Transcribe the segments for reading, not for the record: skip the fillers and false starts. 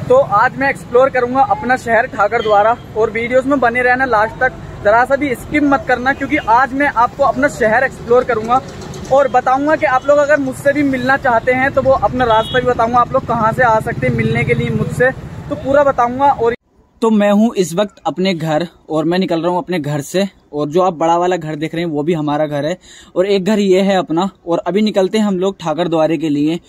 तो आज मैं एक्सप्लोर करूंगा अपना शहर ठाकर द्वारा और वीडियोस में बने रहना लास्ट तक, जरा सा भी स्किप मत करना क्योंकि आज मैं आपको अपना शहर एक्सप्लोर करूंगा और बताऊंगा कि आप लोग अगर मुझसे भी मिलना चाहते हैं तो वो अपना रास्ता भी बताऊंगा, आप लोग कहां से आ सकते हैं मिलने के लिए मुझसे, तो पूरा बताऊंगा। और तो मैं हूं इस वक्त अपने घर और मैं निकल रहा हूं अपने घर से, और जो आप बड़ा वाला घर देख रहे हैं वो भी हमारा घर है और एक घर ये है अपना। और अभी निकलते हैं हम लोग ठाकर द्वारे के लिए।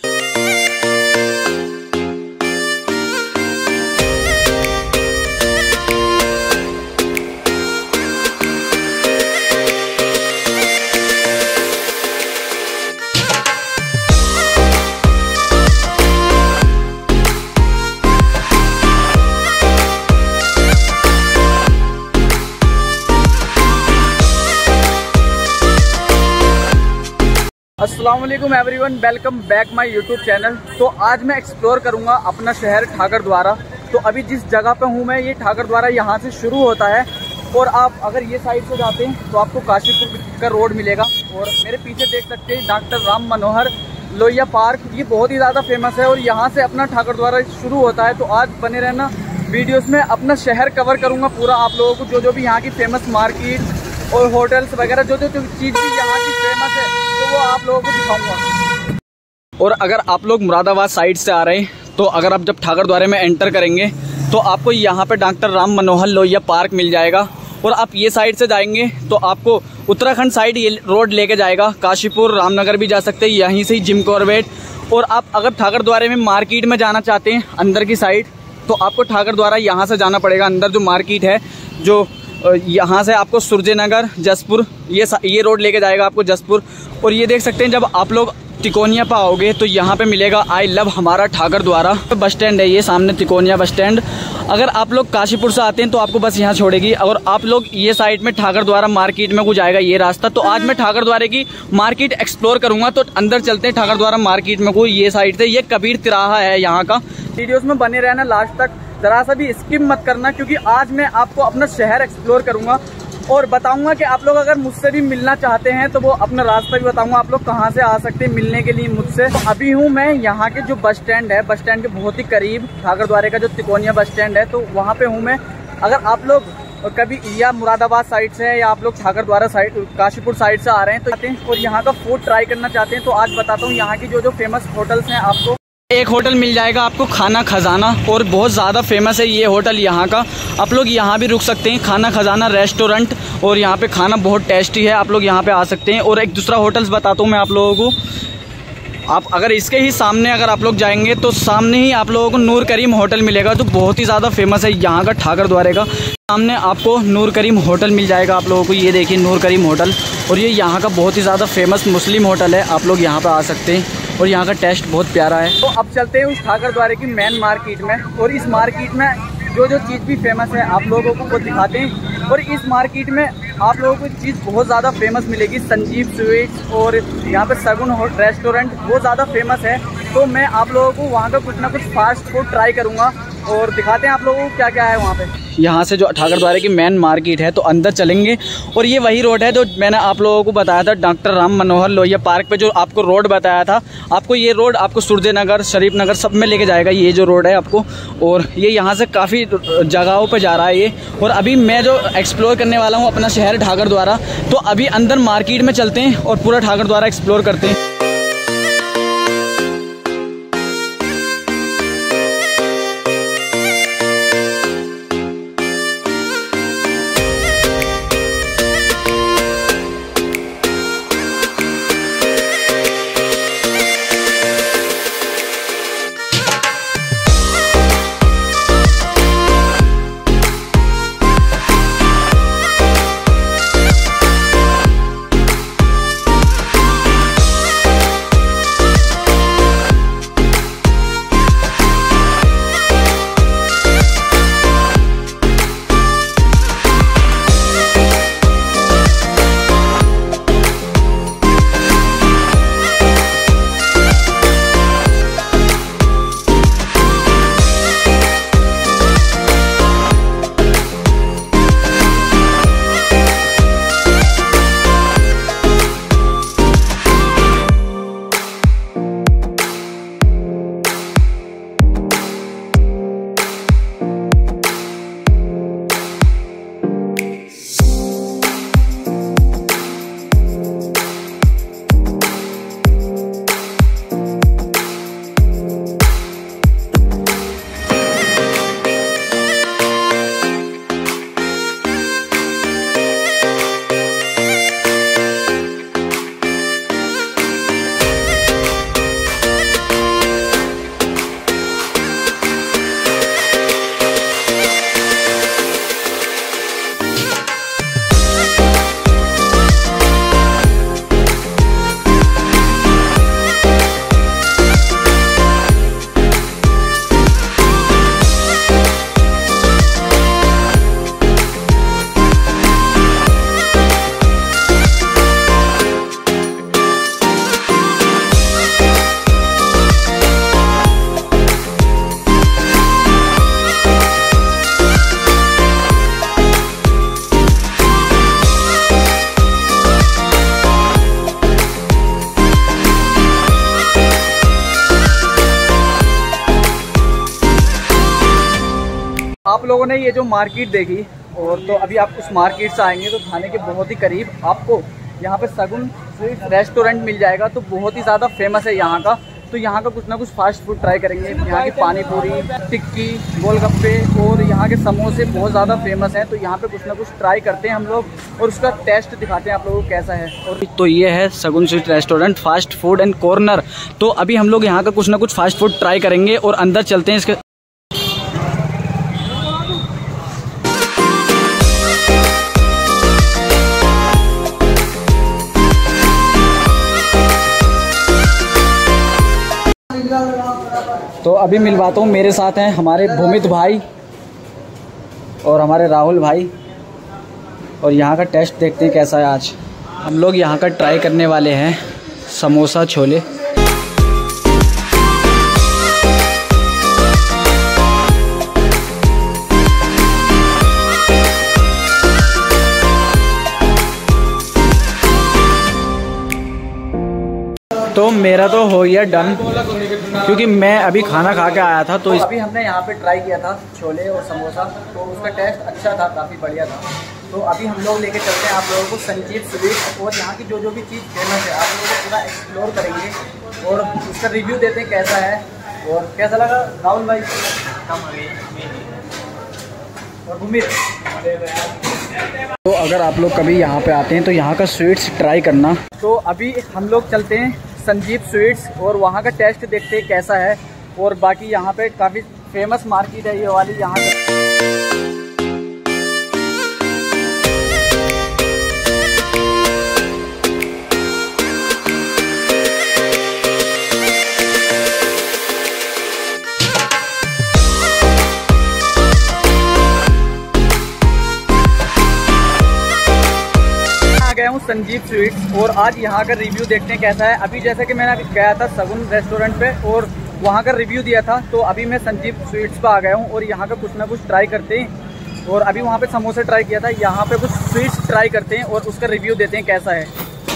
अस्सलाम वालेकुम everyone, welcome back my YouTube channel. तो आज मैं एक्सप्लोर करूंगा अपना शहर ठाकर द्वारा। तो अभी जिस जगह पे हूँ मैं, ये ठाकर द्वारा यहाँ से शुरू होता है और आप अगर ये साइड से जाते हैं तो आपको काशीपुर का रोड मिलेगा। और मेरे पीछे देख सकते हैं डॉक्टर राम मनोहर लोहिया पार्क, ये बहुत ही ज़्यादा फेमस है और यहाँ से अपना ठाकर द्वारा शुरू होता है। तो आज बने रहना वीडियोज़ में, अपना शहर कवर करूँगा पूरा आप लोगों को, जो भी यहाँ की फेमस मार्केट और होटल्स वगैरह जो चीज़ भी यहाँ की फेमस है तो वो आप लोगों को दिखाऊंगा। और अगर आप लोग मुरादाबाद साइड से आ रहे हैं तो अगर आप जब ठाकर द्वारे में एंटर करेंगे तो आपको यहाँ पे डॉक्टर राम मनोहर लोहिया पार्क मिल जाएगा। और आप ये साइड से जाएंगे तो आपको उत्तराखंड साइड ये रोड लेके जाएगा, काशीपुर रामनगर भी जा सकते हैं, यहीं से ही जिम कॉर्बेट। और आप अगर ठाकर द्वारे में मार्केट में जाना चाहते हैं अंदर की साइड तो आपको ठाकर द्वारा यहाँ से जाना पड़ेगा। अंदर जो मार्केट है, जो यहाँ से आपको सूर्यनगर जसपुर ये रोड लेके जाएगा आपको जसपुर। और ये देख सकते हैं जब आप लोग तिकोनिया पे आओगे तो यहाँ पे मिलेगा आई लव हमारा ठाकर द्वारा बस स्टैंड है, ये सामने तिकोनिया बस स्टैंड। अगर आप लोग काशीपुर से आते हैं तो आपको बस यहाँ छोड़ेगी और आप लोग ये साइड में ठाकर द्वारा मार्केट में कुछ आएगा ये रास्ता। तो आज मैं ठाकर द्वारे की मार्केट एक्सप्लोर करूंगा। तो अंदर चलते हैं ठाकर द्वारा मार्केट में को, ये साइड से ये कबीर तिराहा है यहाँ का। वीडियोस में बने रहना लास्ट तक, जरा सा भी स्किप मत करना क्योंकि आज मैं आपको अपना शहर एक्सप्लोर करूंगा और बताऊंगा कि आप लोग अगर मुझसे भी मिलना चाहते हैं तो वो अपना रास्ता भी बताऊंगा, आप लोग कहां से आ सकते हैं मिलने के लिए मुझसे। तो अभी हूं मैं यहाँ के जो बस स्टैंड है, बस स्टैंड के बहुत ही करीब ठाकर द्वारे का जो तिकोनिया बस स्टैंड है, तो वहाँ पे हूँ मैं। अगर आप लोग कभी या मुरादाबाद साइड से है या आप लोग ठाकर द्वारा साइड काशीपुर साइड से आ रहे हैं तो आते हैं और यहाँ का फूड ट्राई करना चाहते हैं तो आज बताता हूँ यहाँ की जो फेमस होटल्स हैं। आपको एक होटल मिल जाएगा आपको खाना खजाना, और बहुत ज़्यादा फेमस है ये होटल यहाँ का। आप लोग यहाँ भी रुक सकते हैं, खाना खजाना रेस्टोरेंट, और यहाँ पे खाना बहुत टेस्टी है, आप लोग यहाँ पे आ सकते हैं। और एक दूसरा होटल्स बताता हूँ मैं आप लोगों को। आप अगर इसके ही सामने अगर आप लोग जाएंगे तो सामने ही आप लोगों को नूर करीम होटल मिलेगा, जो बहुत ही ज़्यादा फेमस है यहाँ का ठाकर द्वारे का। सामने आपको नूर करीम होटल मिल जाएगा आप लोगों को, ये देखिए नूर करीम होटल, और ये यहाँ का बहुत ही ज़्यादा फेमस मुस्लिम होटल है, आप लोग यहाँ पर आ सकते हैं और यहाँ का टेस्ट बहुत प्यारा है। तो अब चलते हैं उस ठाकर द्वारे की मेन मार्केट में और इस मार्केट में जो चीज़ भी फेमस है आप लोगों को वो दिखाते हैं। और इस मार्केट में आप लोगों को चीज़ बहुत ज़्यादा फेमस मिलेगी, संजीव स्वीट्स और यहाँ पे सगुन रेस्टोरेंट बहुत ज़्यादा फेमस है। तो मैं आप लोगों को वहाँ का कुछ ना कुछ फास्ट फूड ट्राई करूँगा और दिखाते हैं आप लोगों को क्या क्या है वहाँ पे। यहाँ से जो ठाकर द्वारे की मेन मार्केट है तो अंदर चलेंगे और ये वही रोड है जो मैंने आप लोगों को बताया था डॉक्टर राम मनोहर लोहिया पार्क पे, जो आपको रोड बताया था। आपको ये रोड आपको सूर्यनगर शरीफ नगर सब में लेके जाएगा, ये जो रोड है आपको। और ये यहाँ से काफ़ी जगहों पे जा रहा है ये। और अभी मैं जो एक्सप्लोर करने वाला हूँ अपना शहर ठाकर द्वारा, तो अभी अंदर मार्केट में चलते हैं और पूरा ठाकर द्वारा एक्सप्लोर करते हैं। आप लोगों ने ये जो मार्केट देखी और तो अभी आप उस मार्केट से आएंगे तो थाने के बहुत ही करीब आपको यहाँ पे सगुन स्वीट रेस्टोरेंट मिल जाएगा। तो बहुत ही ज़्यादा फेमस है यहाँ का। तो यहाँ का कुछ ना कुछ फास्ट फूड ट्राई करेंगे। यहाँ की पानी पूरी, टिक्की, गोलगप्पे और यहाँ के समोसे बहुत ज़्यादा फेमस हैं। तो यहाँ पे कुछ ना कुछ ट्राई करते हैं हम लोग और उसका टेस्ट दिखाते हैं आप लोगों को कैसा है। और तो ये है Sagun sweet restaurant fast food and corner. तो अभी हम लोग यहाँ का कुछ ना कुछ फास्ट फूड ट्राई करेंगे और अंदर चलते हैं इसके। तो अभी मिलवाता हूँ, मेरे साथ हैं हमारे भूमित भाई और हमारे राहुल भाई और यहाँ का टेस्ट देखते हैं कैसा है। आज हम लोग यहाँ का ट्राई करने वाले हैं समोसा छोले। तो मेरा तो हो गया डन क्योंकि मैं अभी खाना खा के आया था। तो अभी हमने यहाँ पे ट्राई किया था छोले और समोसा, तो उसका टेस्ट अच्छा था, काफ़ी बढ़िया था। तो अभी हम लोग लेके चलते हैं आप लोगों को संजीव स्वीट और यहाँ की जो जो भी चीज़ फेमस है आप लोगों को पूरा एक्सप्लोर करेंगे और उसका रिव्यू देते हैं कैसा है और कैसा लगा। राहुल भाई और भूमित, तो अगर आप लोग कभी यहाँ पे आते हैं तो यहाँ का स्वीट्स ट्राई करना। तो अभी हम लोग चलते हैं संजीव स्वीट्स और वहाँ का टेस्ट देखते हैं कैसा है। और बाकी यहाँ पे काफ़ी फेमस मार्केट है ये वाली यहाँ का। गया हूँ संजीव स्वीट्स और आज यहाँ का रिव्यू देखते हैं कैसा है। अभी जैसे कि मैंने अभी गया था सगुन रेस्टोरेंट पे और वहाँ का रिव्यू दिया था, तो अभी मैं संजीव स्वीट्स पे आ गया हूँ और यहाँ का कुछ ना कुछ ट्राई करते हैं। और अभी वहाँ पे समोसे ट्राई किया था, यहाँ पे कुछ स्वीट्स ट्राई करते हैं और उसका रिव्यू देते हैं कैसा है।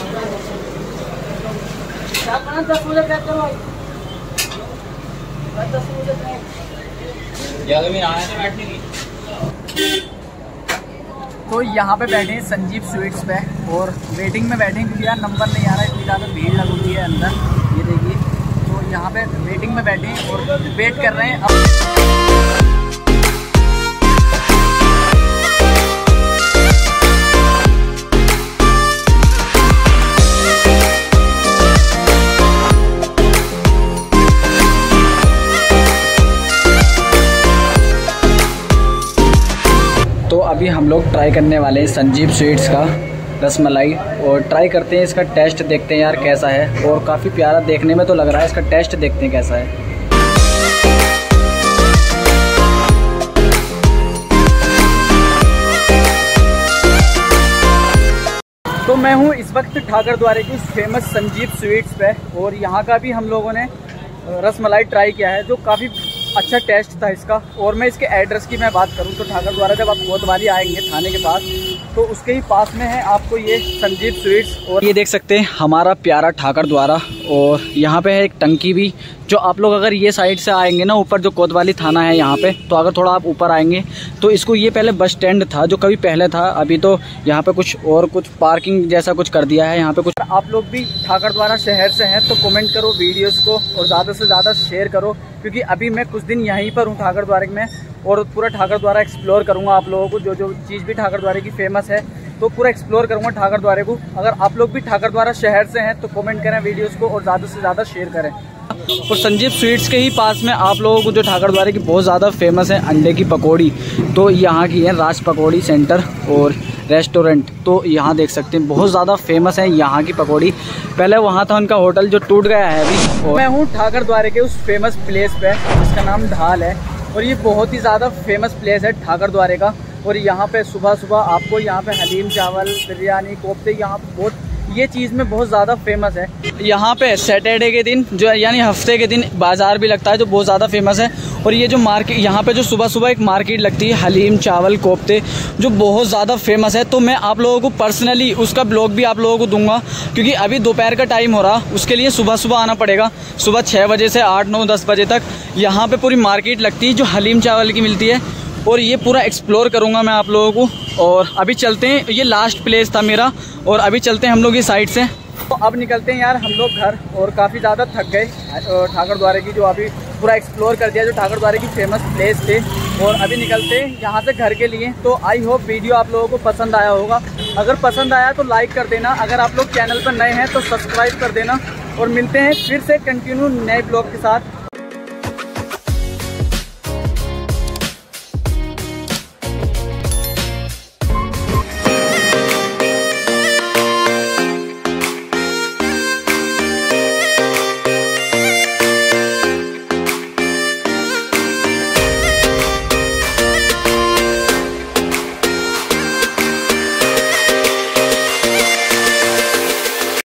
तो यहाँ पे बैठे हैं संजीव स्वीट्स पे और वेटिंग में बैठे हैं क्योंकि यार नंबर नहीं आ रहा है, इतनी ज़्यादा भीड़ लगी हुई है अंदर, ये देखिए। तो यहाँ पे वेटिंग में बैठे हैं और वेट कर रहे हैं अब। तो अभी हम लोग ट्राई करने वाले हैं संजीव स्वीट्स का रसमलाई और ट्राई करते हैं इसका टेस्ट, देखते हैं यार कैसा है। और काफ़ी प्यारा देखने में तो लग रहा है, इसका टेस्ट देखते हैं कैसा है। तो मैं हूँ इस वक्त ठाकर द्वारे की फेमस संजीव स्वीट्स पे और यहाँ का भी हम लोगों ने रसमलाई ट्राई किया है जो काफ़ी अच्छा टेस्ट था इसका। और मैं इसके एड्रेस की मैं बात करूं तो ठाकर द्वारा जब आप कोतवाली आएंगे थाने के पास तो उसके ही पास में है आपको ये संजीव स्वीट्स। और ये देख सकते हैं हमारा प्यारा ठाकर द्वारा और यहाँ पे है एक टंकी भी, जो आप लोग अगर ये साइड से आएंगे ना ऊपर जो कोतवाली थाना है यहाँ पे, तो अगर थोड़ा आप ऊपर आएंगे तो इसको ये पहले बस स्टैंड था जो कभी पहले था, अभी तो यहाँ पे कुछ और कुछ पार्किंग जैसा कुछ कर दिया है यहाँ पे कुछ। आप लोग भी ठाकर द्वारा शहर से हैं तो कमेंट करो वीडियोस को और ज़्यादा से ज़्यादा शेयर करो, क्योंकि अभी मैं कुछ दिन यहीं पर हूँ ठाकर द्वारे में और पूरा ठाकर द्वारा एक्सप्लोर करूँगा आप लोगों को। जो जो चीज़ भी ठाकर द्वारे की फेमस है तो पूरा एक्सप्लोर करूँगा ठाकर द्वारे को। अगर आप लोग भी ठाकर द्वारा शहर से हैं तो कमेंट करें वीडियोस को और ज़्यादा से ज़्यादा शेयर करें। और संजीव स्वीट्स के ही पास में आप लोगों को जो ठाकर द्वारे की बहुत ज़्यादा फेमस है अंडे की पकौड़ी, तो यहाँ की है राज पकौड़ी सेंटर और रेस्टोरेंट। तो यहाँ देख सकते हैं बहुत ज़्यादा फेमस है यहाँ की पकौड़ी। पहले वहाँ था उनका होटल जो टूट गया है अभी। और मैं हूँ ठाकर द्वारे के उस फेमस प्लेस पे जिसका नाम ढाल है और ये बहुत ही ज़्यादा फेमस प्लेस है ठाकर द्वारे का। और यहाँ पे सुबह सुबह आपको यहाँ पे हलीम चावल, बिरयानी, कोफ्ते, यहाँ पे बहुत ये चीज़ में बहुत ज़्यादा फेमस है। यहाँ पे सैटरडे के दिन जो यानी हफ्ते के दिन बाज़ार भी लगता है जो बहुत ज़्यादा फेमस है। और ये जो मार्केट यहाँ पे जो सुबह सुबह एक मार्केट लगती है हलीम चावल कोफ्ते जो बहुत ज़्यादा फेमस है, तो मैं आप लोगों को पर्सनली उसका ब्लॉग भी आप लोगों को दूंगा, क्योंकि अभी दोपहर का टाइम हो रहा, उसके लिए सुबह सुबह आना पड़ेगा। सुबह 6 बजे से 8, 9, 10 बजे तक यहाँ पर पूरी मार्केट लगती है जो हलीम चावल की मिलती है और ये पूरा एक्सप्लोर करूँगा मैं आप लोगों को। और अभी चलते हैं, ये लास्ट प्लेस था मेरा, और अभी चलते हैं हम लोग इस साइड से। तो अब निकलते हैं यार हम लोग घर, और काफ़ी ज़्यादा थक गए ठाकर द्वारे की, जो अभी पूरा एक्सप्लोर कर दिया जो ठाकर द्वारे की फेमस प्लेस थे। और अभी निकलते हैं यहाँ से घर के लिए। तो आई होप वीडियो आप लोगों को पसंद आया होगा। अगर पसंद आया तो लाइक कर देना, अगर आप लोग चैनल पर नए हैं तो सब्सक्राइब कर देना। और मिलते हैं फिर से कंटिन्यू नए ब्लॉग के साथ।